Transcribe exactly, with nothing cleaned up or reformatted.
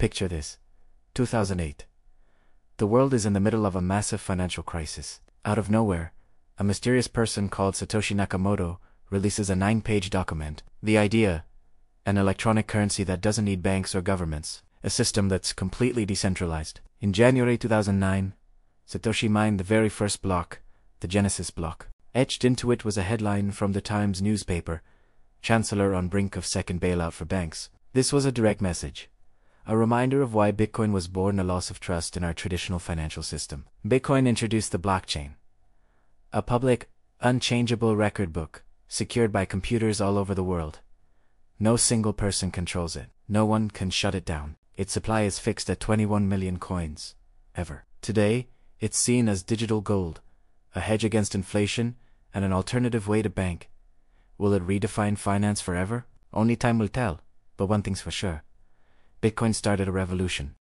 Picture this. two thousand eight. The world is in the middle of a massive financial crisis. Out of nowhere, a mysterious person called Satoshi Nakamoto releases a nine-page document. The idea: an electronic currency that doesn't need banks or governments, a system that's completely decentralized. In January two thousand nine, Satoshi mined the very first block, the Genesis block. Etched into it was a headline from the Times newspaper: Chancellor on brink of second bailout for banks. This was a direct message, a reminder of why Bitcoin was born: a loss of trust in our traditional financial system. Bitcoin introduced the blockchain, a public, unchangeable record book, secured by computers all over the world. No single person controls it. No one can shut it down. Its supply is fixed at twenty-one million coins, ever. Today, it's seen as digital gold, a hedge against inflation, and an alternative way to bank. Will it redefine finance forever? Only time will tell, but one thing's for sure: Bitcoin started a revolution.